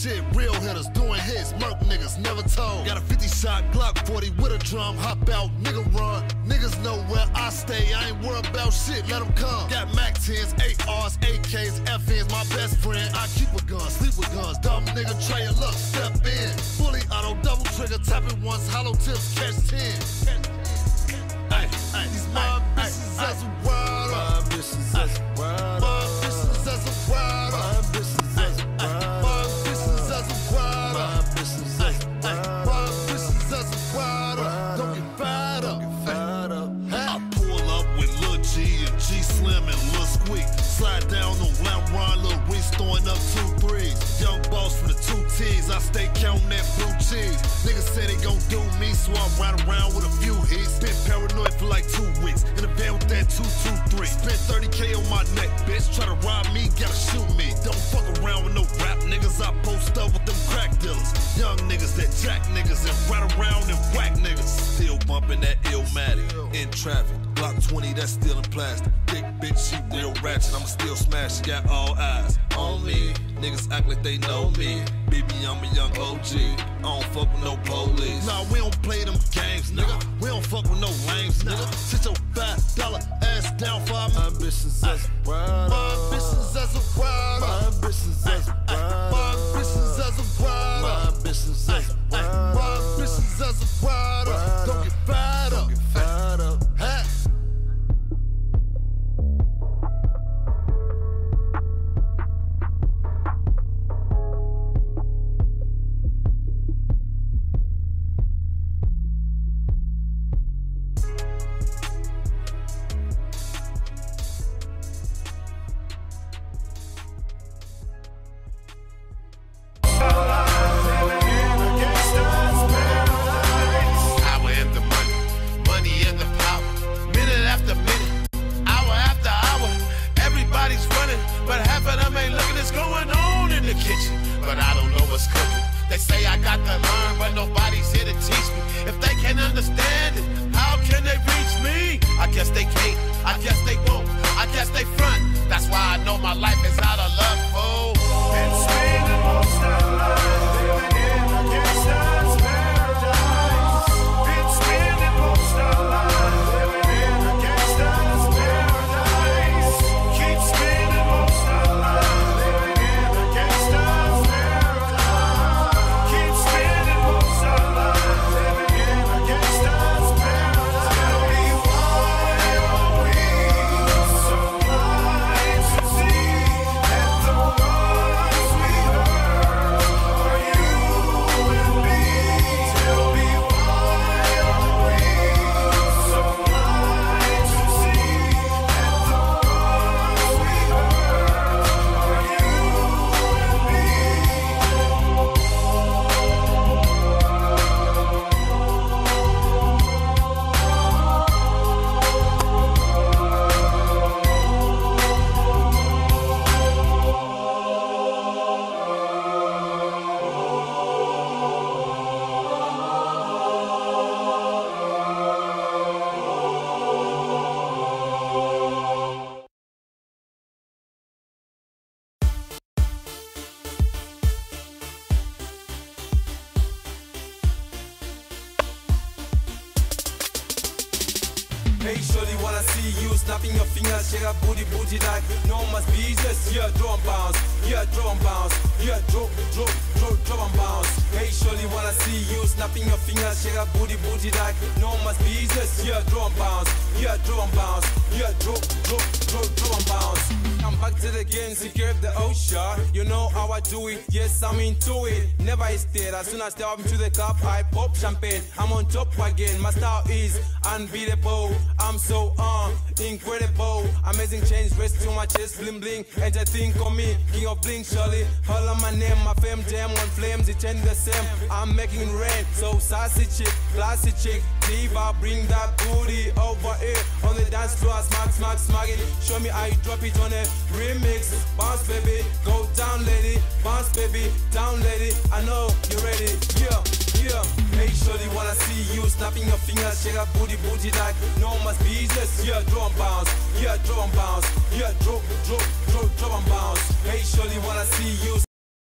shit, real hitters doing hits, murk niggas never told. Got a 50-shot Glock 40 with a drum, hop out, nigga run. Niggas know where I stay, I ain't worried about shit, let them come. Got Mac 10s, ARs, AKs, FNs, my best friend. I keep a gun, sleep with guns, dumb nigga try it, look, step in. Fully auto, double trigger, tap it once, hollow tips, catch 10. These mob bitches as a wild up. Mob bitches as a wild up. Mob bitches as a wild up. Mob bitches as a wild up. Mob bitches as a wild up. Mob bitches as a wild up. Mob bitches as a wild up. Don't get fired up. I pull up with Lil G and G Slim and Lil Squeak. Slide down on Lamb Ron, Lil Reese throwing up 2 3s. Young boss from the 2 T's. I stay counting that blue cheese. Niggas say they gon' do me, so I ride around with a few hits. Been paranoid for like 2 weeks. In the van with that 223. Spent 30K on my neck, bitch. Try to rob me, gotta shoot me. Don't fuck around with no rap niggas. I post up with them crack dealers. Young niggas that jack niggas and ride around and whack niggas. Still bumping that Illmatic in traffic. Glock 20, that's still in plastic. Thick bitch, she real ratchet. I'ma still smash. She got all eyes on me. Niggas act like they know me. Baby, I'm a young OG. I don't fuck with no police. Nah, we don't play them games, nigga. We don't fuck with no lames, nigga. Sit your $5 ass down for my ambitions as a wild. My ambitions as a wild. My ambitions as a wild. My ambitions as a wild. My ambitions as a wild. My ambitions as a wild. Don't get fired up. But I don't know what's cooking. They say I got to learn, but nobody's here to teach me. If they can't understand it, how can they reach me? I guess they can't, I guess they won't, I guess they front. That's why I know my life is out of luck, fool. Been spending most of life living in a gangster's paradise. Been spending most of life living in a gangster's paradise. Keep spending most of life living in a gangster's paradise. Keep spending most of life living in a gangster's paradise. Tell me why are we so blind to see that the ones we hurt are you and me? Tell me why are we so blind to see that the ones we hurt are you and me? Hey, shorty, wanna see you snapping your fingers, shake a booty like no one's business. Yeah, draw and bounce, yeah, draw and bounce, yeah, drop and bounce. Hey, shorty, wanna see you snapping your fingers, shake a booty like no one's business. Yeah, draw and bounce, yeah, draw and bounce, yeah, drop and bounce. I'm back to the game, secure the ocean. You know how I do it, yes, I'm into it. Never hesitate, as soon as I step up into the cup, I pop champagne. I'm on top again, my style is unbeatable. I'm so incredible. Amazing change, rest to my chest, bling bling. And I think on me, king of bling, surely. All of my name, my fame, jam on flames, it ain't the same. I'm making rain, so sassy chick, classy chick. Diva, bring that booty over here on the dance floor, smack it. Show me how you drop it on a remix. Bounce, baby, go down, lady. Bounce, baby, down, lady. I know you're ready, yeah. Hey, shorty, wanna see you snapping your fingers, shake a booty like no one's business. Yeah, draw and bounce, yeah, draw and bounce, yeah, drop and bounce. Hey, shorty, wanna see you